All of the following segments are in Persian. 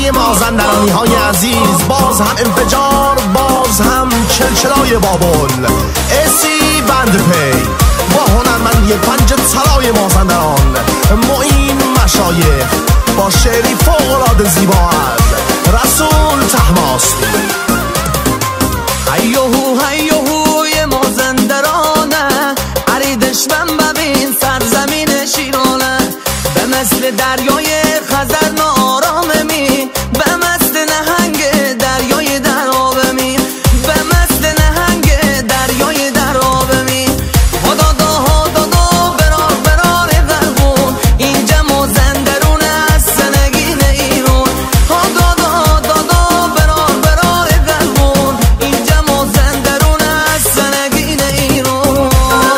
همه مازندرانی های عزیز، باز هم انفجار، باز هم چلچلای بابل. اسی بندپی با هنرمندی پنج سرای مازندران، معین مشایخ با شعری فوق‌العاده زیبا از رسول طهماسبی. هیوهو هیوهوی مازندرانه، عریدش من ببین سرزمین شیرانه. به مثل دریای خزر نارامه می، به مثل نهنگ دریای در آبه می، به مثل نهنگ دریای در آبه می. هادادا برار برار قربون، اینجا مازندرون از سنگین ایران. هادادا برار برار قربون، اینجا مازندرون از سنگین ایران.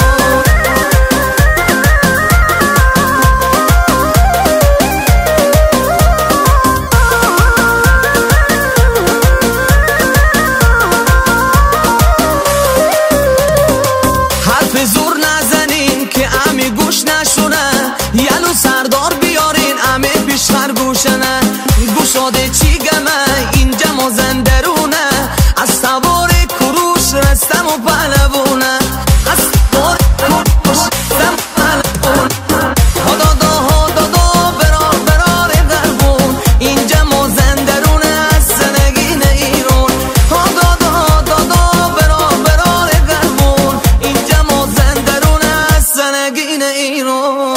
حرف زور نزنین که امی گوش نشونه، یلو سردار بیارین امی پیش خرگوشنه. گوشاده چی گمه اینجا مازندرونه، از سوار کروش رستم و پهلوونه، از سوار کروش رستم و پهلوونه. هادادا برار برار قربون، اینجا مازندرونه از سنگین ایران. هادادا برار برار قربون، اینجا مازندرونه از سنگین ایران.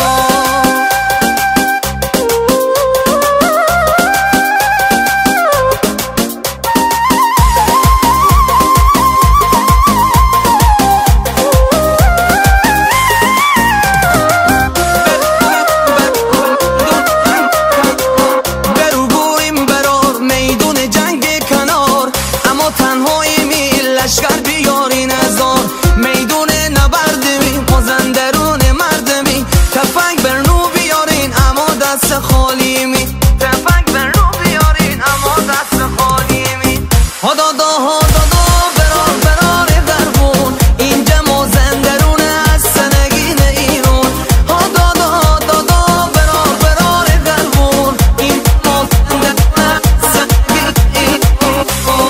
برو بریم برار میدون جنگ کنار، اما تنهایی می لشکر بیارین هزار. میدون نبرد می مازندرون مرد می، تفنگ بر نو بیارین اما دست خالی می، تفنگ بر نو بیارین اما دست خالی می. هادادا برار برار قربون، اینجا مازندرون از سنگین ایران. هادادا برار برار قربون، این مازندرون از سنگین ایران.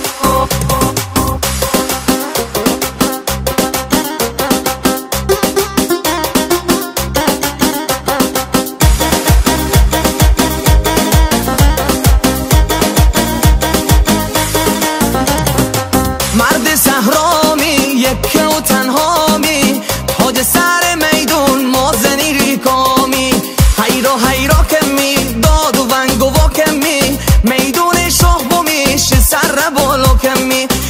مرد صحرامی یکه و تنهامی، تاج سر میدون مازنی ریکامی. حیرا کمی داد و ونگ و واکمی، میدون شاه بومیش سر بالا کمی.